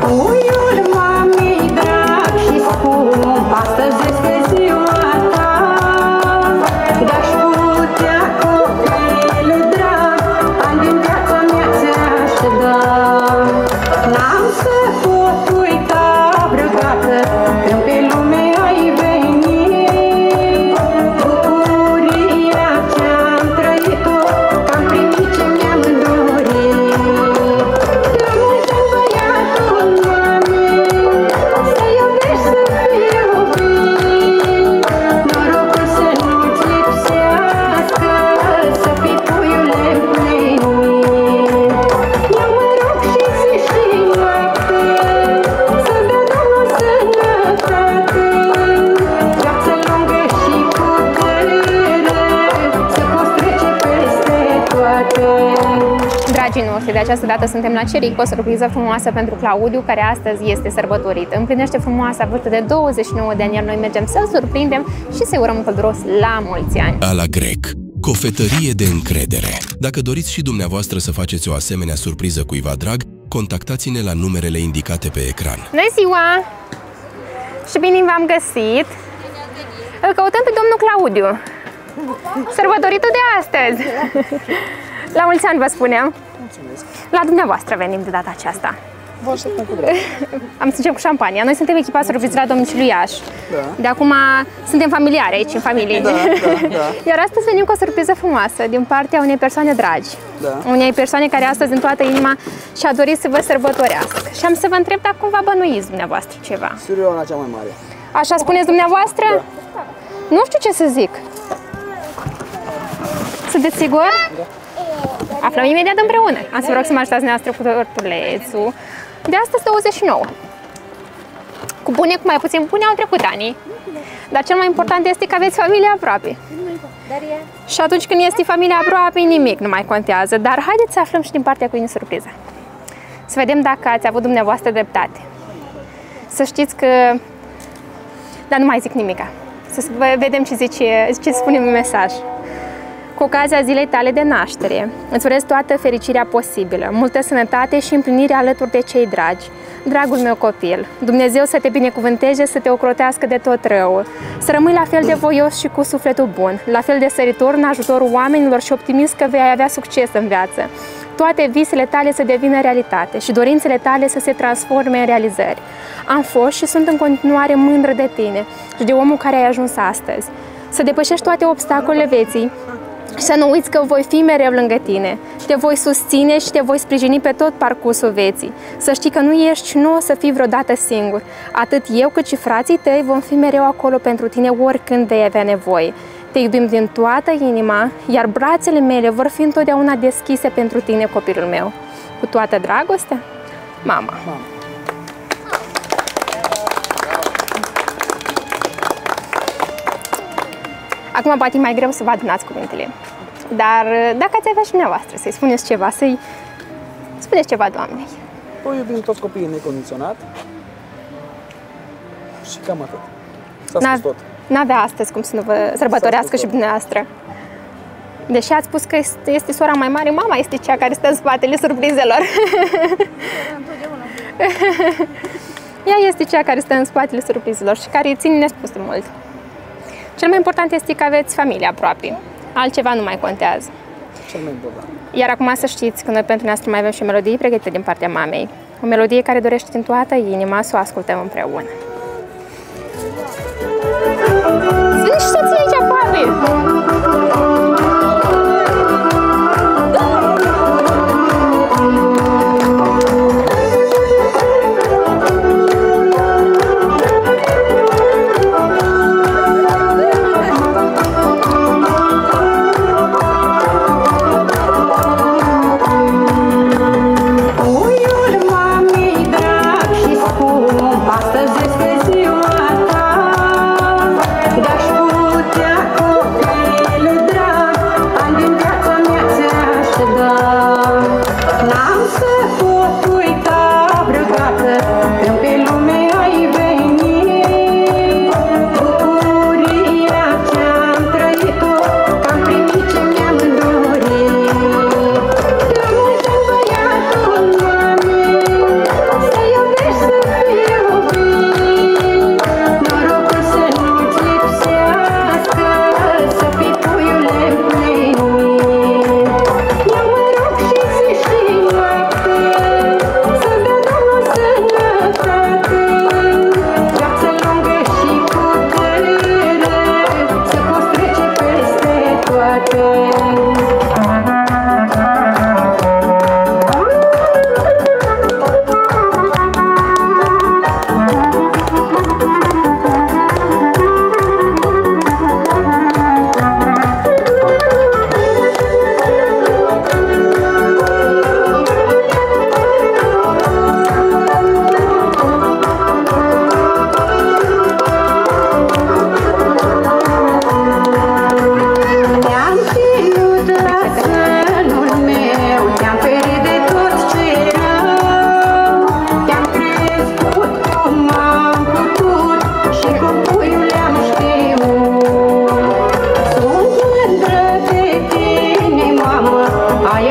Puiul mamei drag și scump, astăzi este ziua ta. De-aș putea, copil drag, ani din viața mea ți-aș da. N-am să pot uita vreodată când pe lume ai venit. Bucuria ce-am trăit-o, că-am primit ce mi-am dorit. La mulți ani, băiatul mamei, să iubești, să fii iubit. Norocul să nu-ți lipsească, să fii puiul împlinit. Eu mă rog și zi și noapte, să-ți dea Domnul sănătate, viață lungă și putere, să poți trece peste toate. Dragii noștri, de această dată suntem la Ceric, o surpriză frumoasă pentru Claudiu, care astăzi este sărbătorit. Împlinește frumoasa vârstă de 29 de ani, iar noi mergem să-l surprindem și să-i urăm călduros la mulți ani. Ala Grec, cofetărie de încredere. Dacă doriți și dumneavoastră să faceți o asemenea surpriză cuiva drag, contactați-ne la numerele indicate pe ecran. Bună ziua! Și bine v-am găsit! Îl căutăm pe domnul Claudiu, sărbătoritul de astăzi. La mulți ani, vă spunem. Mulțumesc. La dumneavoastră venim de data aceasta. Vă așteptăm cu drag. Am să încep cu șampania. Noi suntem echipa surpriză la domiciliaș. Da. De acum suntem familiari aici, în familie. Da, da, da. Iar astăzi venim cu o surpriză frumoasă din partea unei persoane dragi. Da. Unei persoane care astăzi din toată inima și-a dorit să vă sărbătorească. Și am să vă întreb dacă cumva bănuiți dumneavoastră ceva. Surioara cea mai mare. Așa spuneți dumneavoastră? Da. Nu știu ce să zic. Sunteți sigur? Da. Aflăm imediat împreună. Am să vă rog să mă ajutați dumneavoastră cu tortulețul. De astăzi 29. Cu bune, cu mai puțin bune au trecut anii. Dar cel mai important este că aveți familia aproape. Și atunci când este familia aproape, nimic nu mai contează. Dar haideți să aflăm și din partea cuiului surpriză. Să vedem dacă ați avut dumneavoastră dreptate. Să știți că... Dar nu mai zic nimica. Să vedem ce spune un mesaj. Cu ocazia zilei tale de naștere, îți urez toată fericirea posibilă, multă sănătate și împlinire alături de cei dragi. Dragul meu copil, Dumnezeu să te binecuvânteze, să te ocrotească de tot răul, să rămâi la fel de voios și cu sufletul bun, la fel de săritor în ajutorul oamenilor și optimist că vei avea succes în viață. Toate visele tale să devină realitate și dorințele tale să se transforme în realizări. Am fost și sunt în continuare mândră de tine și de omul care ai ajuns astăzi. Să depășești toate obstacolele vieții. Să nu uiți că voi fi mereu lângă tine, te voi susține și te voi sprijini pe tot parcursul vieții. Să știi că nu ești și nu o să fii vreodată singur. Atât eu cât și frații tăi vom fi mereu acolo pentru tine oricând vei avea nevoie. Te iubim din toată inima, iar brațele mele vor fi întotdeauna deschise pentru tine, copilul meu. Cu toată dragostea, mama. Acum poate e mai greu să vă adunați cuvintele, dar dacă ați avea și dumneavoastră să-i spuneți ceva, să-i spuneți ceva doamnei. O iubim toți copiii necondiționat și cam atât. S-a spus tot. N-avea astăzi cum să nu vă sărbătorească și dumneavoastră. Deși ați spus că este sora mai mare, mama este cea care stă în spatele surprizelor. Ea este cea care stă în spatele surprizelor și care ține nespus de mult. Cel mai important este că aveți familia aproape. Altceva nu mai contează. Cel mai important. Iar acum să știți că noi pentru noastră mai avem și o melodie pregătită din partea mamei. O melodie care dorește din toată inima să o ascultăm împreună. Vine și soția aici aproape! De-aș putea, copil drag,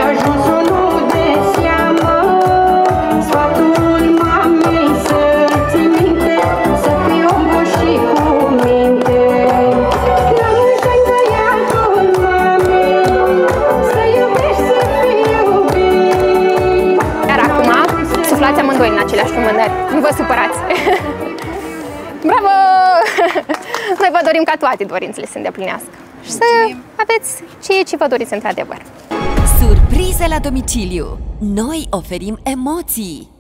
ajunsul nu de seamă, sfatul mamei să ții minte, să fii om bun și cu minte. Lămușai băiatul mamei, să iubești, să fii iubit. Iar acum, suflați amândoi în aceleași lumânări. Nu vă supărați! Bravo! Noi vă dorim ca toate dorințele să se îndeplinească și să aveți ceea ce vă doriți într-adevăr. Surprize la domiciliu! Noi oferim emoții!